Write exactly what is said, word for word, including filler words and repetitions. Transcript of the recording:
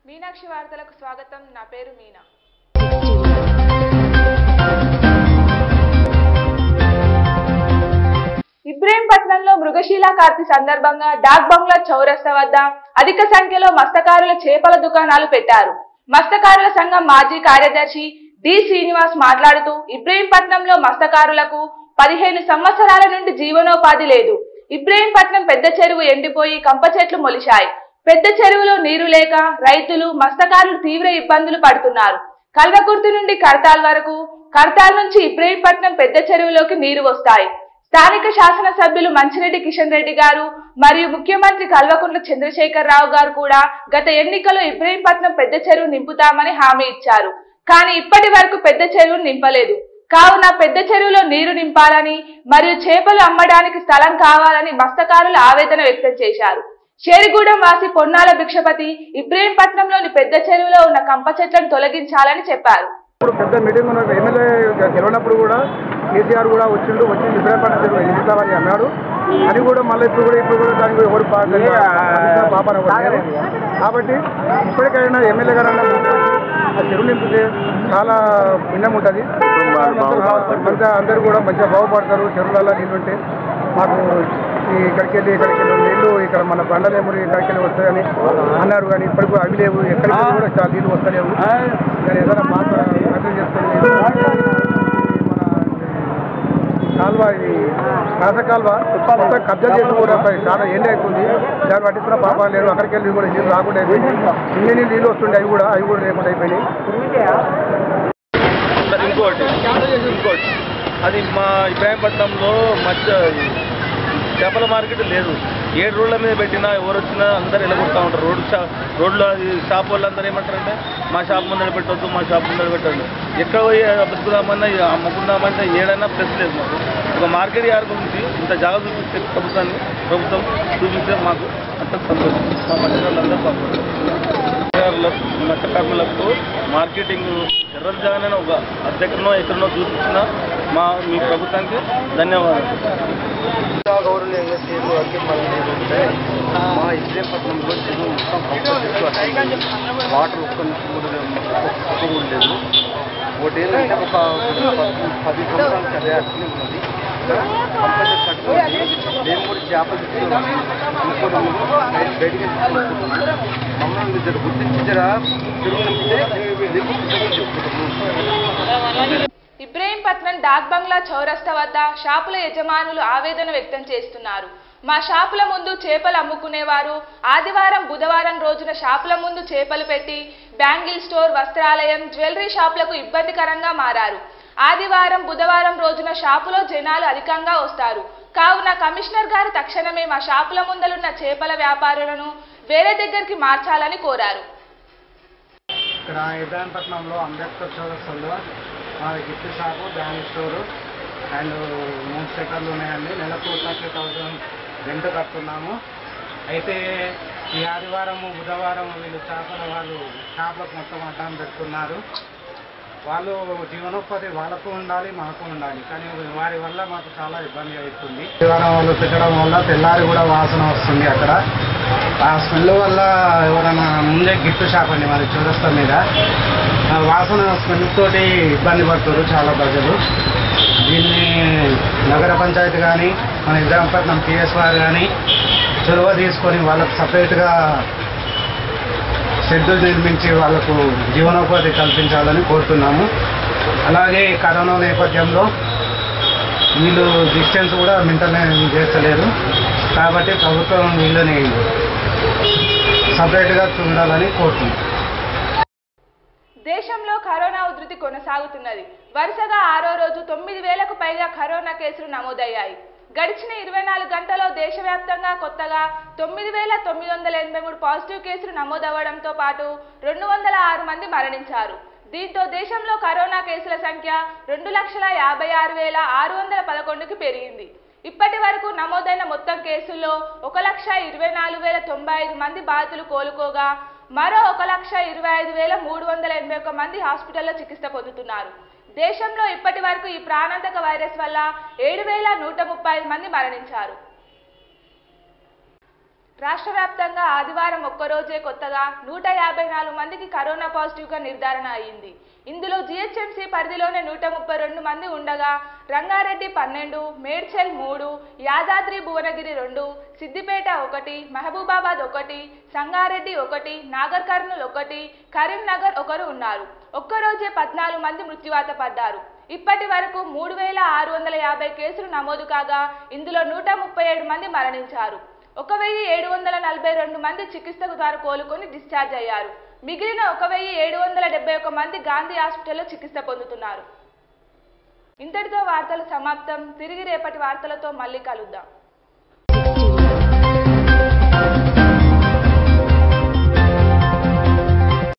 మీనాక్షి వార్తలకు స్వాగతం. నా పేరు మీనా. ఇబ్రహీంపట్నంలో మృగశీల కార్తి సందర్భంగా డాక్ బంగ్లా చౌరస్తా వద్ద అధిక సంఖ్యలో మత్స్యకారుల చేపల దుకాణాలు పెట్టారు. మత్స్యకారుల సంఘం మాజీ కార్యదర్శి డి శ్రీనివాస్ మాట్లాడుతూ ఇబ్రహీంపట్నంలో మత్స్యకారులకు పదిహేను సంవత్సరాల నుండి జీవనోపాధి లేదు. ఇబ్రహీంపట్నం పెద్ద చెరువు ఎండిపోయి కంప చెట్లు మొలిచాయి. పెద్ద చెరువులో నీరు లేక రైతులు మత్స్యకారులు తీవ్ర ఇబ్బందులు పడుతున్నారు. కల్వకుర్తి నుండి కర్తాల్ వరకు, కర్తాల్ నుంచి ఇబ్రహీంపట్నం పెద్ద చెరువులోకి నీరు వస్తాయి. స్థానిక శాసనసభ్యులు మంచిరెడ్డి కిషన్ రెడ్డి గారు మరియు ముఖ్యమంత్రి కల్వకుంట్ల చంద్రశేఖర్ రావు గారు కూడా గత ఎన్నికల్లో ఇబ్రహీంపట్నం పెద్ద చెరువు నింపుతామని హామీ ఇచ్చారు. కానీ ఇప్పటి వరకు పెద్ద చెరువును నింపలేదు. కావున పెద్ద చెరువులో నీరు నింపాలని మరియు చేపలు అమ్మడానికి స్థలం కావాలని మత్స్యకారులు ఆవేదన వ్యక్తం చేశారు. షేరిగూడెం వాసి పొన్నాల భిక్షపతి ఇబ్రహీంపట్నంలోని పెద్ద చెరువులో ఉన్న కంప చెట్లను తొలగించాలని చెప్పారు. పెద్ద మీటింగ్ ఉన్న ఎమ్మెల్యే గెలవనప్పుడు కూడా కేసీఆర్ కూడా వచ్చిండు వచ్చి ఇబ్రహీంపట్నం చెరువు నింపుతామని అన్నాడు. అది కూడా మళ్ళీ ఇప్పుడు కూడా ఇప్పుడు కూడా దానికి ఎవరు పాపన కాబట్టి ఇప్పటికైనా ఎమ్మెల్యే గారు అన్న ఆ చెరువు నింపితే చాలా భిన్నం ఉంటుంది. మంచిగా అందరూ కూడా మంచిగా బాగుపడతారు. చెరువులలో నీళ్ళు ఉంటే మాకు ఇక్కడికి వెళ్ళి ఇక్కడికి వెళ్ళి నీళ్ళు ఇక్కడ మన బండలేమురి ఇక్కడికి వెళ్ళి వస్తాయని అన్నారు. కానీ ఇప్పటికి అవి లేవు. ఎక్కడికి కూడా చాలా నీళ్ళు వస్తలేవు. దాని ఏదైనా పాత అర్థం చేసుకొని మన కాల్వ ఇది కాస కాల్వ మొత్తం కబ్జా చేసి కూడా చాలా ఎండ్ అవుతుంది. దాన్ని పట్టించుకున్న పాపాలు లేరు. అక్కడికి వెళ్ళి కూడా నీళ్ళు రాకుండా అయిపోయింది. ఇన్ని నీళ్ళు వస్తుండే అవి కూడా అవి కూడా లేకుండా అయిపోయినాయి. ఇంకోటి ఇంకోటి అది మా ఇబ్రాహీంపట్నంలో మధ్య చేపల మార్కెట్ లేదు. ఏడు రోడ్ల మీద పెట్టినా ఎవరు వచ్చినా అందరు వెళ్ళగొడతా ఉంటారు. రోడ్డు షా రోడ్లో అది షాప్ వాళ్ళు అందరూ ఏమంటారంటే మా షాప్ ముందర పెట్టవద్దు, మా షాప్ ముందర పెట్టండి. ఎక్కడ పోయి బతుకుదామన్నా అమ్ముకుందామంటే ఏడైనా ప్లస్ లేదు. మాకు ఒక మార్కెట్ యార్డ్ గురించి ఇంత జాగ్రత్త చూపిస్తే ప్రభుత్వాన్ని ప్రభుత్వం చూపిస్తే మాకు అంత సంతోషం. మా మత్స్యకారులందరూ మత్స్యకారులకు మత్స్యకారులకు మార్కెటింగ్ ఎర్రలు జాగానే ఒక అద్దెకరనో ఎక్కడనో చూపించిన మా మీ ప్రభుత్వానికి ధన్యవాదాలు. గౌరవనీయంగా సీఎం గారికి మనం ఏంటంటే మా ఇబ్రహీంపట్నంలో చెరువు మొత్తం కంపల్సరీ వాటర్ ఒక్క కూడా లేదు. ఒకటి ఏంటంటే ఒక పది సంవత్సరాలు అదే అట్లే ఉన్నది. కంపల్సరీ కట్టుకోవాలి. మేము కూడా చేపలు అనుకోవడం బయటికి మమ్మల్ని జర గుర్తించి జర చెరువు చెప్తున్నాము. ఇబ్రహీంపట్నం డాక్ బంగ్లా చౌరస్తా వద్ద షాపుల యజమానులు ఆవేదన వ్యక్తం చేస్తున్నారు. మా షాపుల ముందు చేపలు అమ్ముకునేవారు ఆదివారం బుధవారం రోజున షాపుల ముందు చేపలు పెట్టి బ్యాంగిల్ స్టోర్, వస్త్రాలయం, జ్యువెలరీ షాపులకు ఇబ్బందికరంగా మారారు. ఆదివారం బుధవారం రోజున షాపులో జనాలు అధికంగా వస్తారు. కావున కమిషనర్ గారు తక్షణమే మా షాపుల ముందలున్న చేపల వ్యాపారులను వేరే దగ్గరికి మార్చాలని కోరారు. ఇక్కడ ఇబ్రహీంపట్నంలో అంబేద్కర్ చౌరస్తాలో మా gift shop, bank store and మూడు సెక్టర్లు ఉన్నాయండి. నెలకు థర్టీ థౌజండ్ రెంట్ కడుతున్నాము. అయితే ఈ ఆదివారము బుధవారం వీళ్ళు చేపల వాళ్ళు షాపులకు మొత్తం అడ్డం పెడుతున్నారు. వాళ్ళు జీవనోపాధి వాళ్ళకు ఉండాలి, మాకు ఉండాలి. కానీ వారి వల్ల మాకు చాలా ఇబ్బంది అవుతుంది. ఆదివారం వాళ్ళు పెట్టడం వల్ల తెల్లారి కూడా వాసన వస్తుంది. అక్కడ ఆ స్మెల్ వల్ల ఎవరైనా ముందే గిఫ్ట్ షాప్ అండి మరి చౌరస్తా మీద వాసన స్మెల్ తోటి ఇబ్బంది పడుతున్నారు చాలా ప్రజలు. దీన్ని నగర పంచాయతీ కానీ మన ఇబ్రహీంపట్నం పిఎస్ఆర్ కానీ చొరవ తీసుకొని వాళ్ళకు సపరేట్గా షెడ్యూల్ నిర్మించి వాళ్ళకు జీవనోపాధి కల్పించాలని కోరుతున్నాము. అలాగే కరోనా నేపథ్యంలో వీళ్ళు డిస్టెన్స్ కూడా మెయింటైన్ చేస్తలేరు. కాబట్టి ప్రభుత్వం వీళ్ళని సపరేట్గా చూడాలని కోరుతున్నాం. దేశంలో కరోనా ఉధృతి కొనసాగుతున్నది. వరుసగా ఆరో రోజు తొమ్మిది వేలకు పైగా కరోనా కేసులు నమోదయ్యాయి. గడిచిన ఇరవై నాలుగు గంటల్లో దేశవ్యాప్తంగా కొత్తగా తొమ్మిది వేల తొమ్మిది వందల ఎనభై మూడు పాజిటివ్ కేసులు నమోదవ్వడంతో పాటు రెండు వందల ఆరు మంది మరణించారు. దీంతో దేశంలో కరోనా కేసుల సంఖ్య రెండు లక్షల యాభై ఆరు వేల ఆరు వందల పదకొండుకి పెరిగింది. ఇప్పటి వరకు నమోదైన మొత్తం కేసుల్లో ఒక లక్ష ఇరవై నాలుగు వేల తొంభై ఐదు మంది బాధితులు కోలుకోగా మరో ఒక లక్ష ఇరవై ఐదు వేల మూడు వందల ఎనభై ఒక్క మంది హాస్పిటల్లో చికిత్స పొందుతున్నారు. దేశంలో ఇప్పటి వరకు ఈ ప్రాణాంతక వైరస్ వల్ల ఏడు వేల నూట ముప్పై ఐదు మంది మరణించారు. రాష్ట్ర వ్యాప్తంగా ఆదివారం ఒక్కరోజే కొత్తగా నూట యాభై నాలుగు మందికి కరోనా పాజిటివ్గా నిర్ధారణ అయింది. ఇందులో జిహెచ్ఎంసీ పరిధిలోనే నూట ముప్పై రెండు మంది ఉండగా రంగారెడ్డి పన్నెండు, మేడ్చల్ మూడు, యాదాద్రి భువనగిరి రెండు, సిద్దిపేట ఒకటి, మహబూబాబాద్ ఒకటి, సంగారెడ్డి ఒకటి, నాగర్ కర్నూల్ ఒకటి, కరీంనగర్ ఒకరు ఉన్నారు. ఒక్కరోజే పద్నాలుగు మంది మృత్యువాత పడ్డారు. ఇప్పటి వరకు మూడు వేల ఆరు వందల యాభై కేసులు నమోదు కాగా ఇందులో నూట ముప్పై ఏడు మంది మరణించారు. ఒక వెయ్యి ఏడు వందల నలభై రెండు మంది చికిత్సకు ద్వారా కోలుకొని డిశ్చార్జ్ అయ్యారు. మిగిలిన ఒక వెయ్యి ఏడు వందల డెబ్బై ఒక మంది గాంధీ హాస్పిటల్లో చికిత్స పొందుతున్నారు. ఇంతటితో వార్తలు సమాప్తం. తిరిగి రేపటి వార్తలతో మళ్ళీ కలుద్దాం.